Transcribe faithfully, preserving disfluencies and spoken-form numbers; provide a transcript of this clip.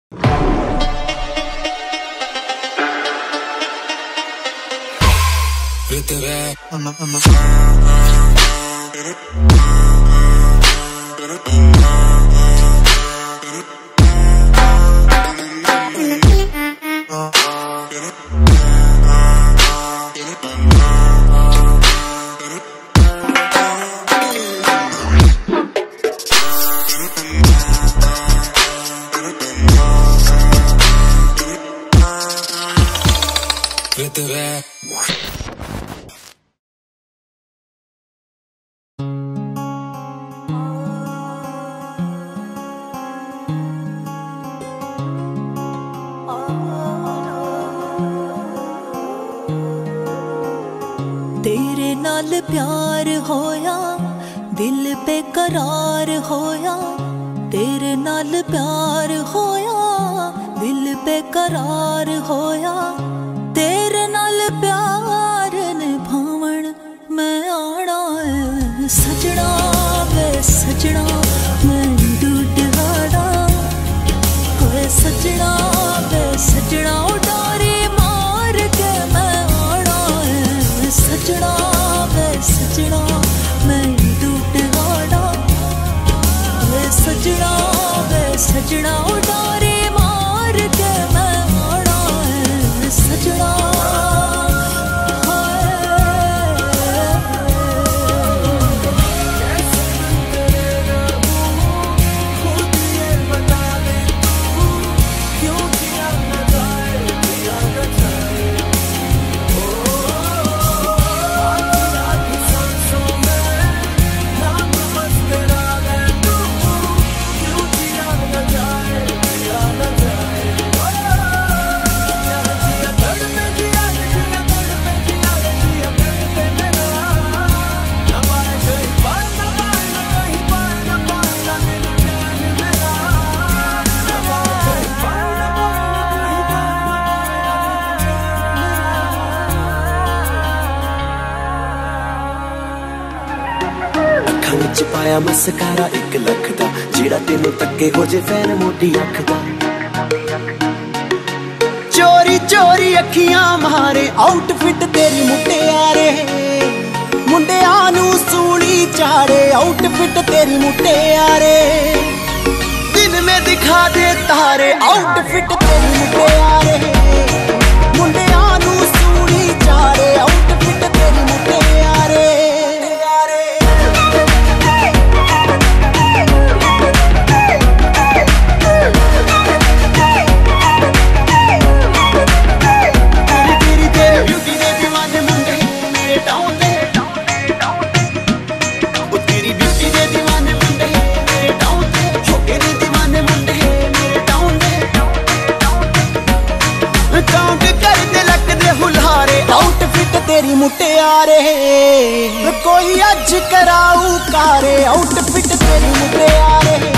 I'm a, I'm a तेरे नाल प्यार होया, दिल पे करार होया। तेरे नाल प्यार होया, दिल पे करार होया। तेरे नाल प्यार निभावण मैं आना है सजना वे सजना मैं डूड हाड़ा कोई सजना वे सजना उडारी मार के मैं आना है सजना वे सजना मैं डूड हाड़ा वे सजना वे सजना उडारी मार के मैं आना है सजना। च पाया मस्कारा एक लख दा जेड़ा तेनू तक्के हो जे फैन मोटी अख दा। चोरी चोरी अखियां मारे आउटफिट तेरी मुटियारे मुंडिया नू सूली चारे आउटफिट तेरी मुटियारे। दिन में दिखा दे तारे आउटफिट तेरी मुटियारे मुंडिया नू सूली चारे आउटफिट तेरी मुटियारे। तेरी मुटियारे कोई अज कराऊ कारे आउटफिट तेरी मुटियारे।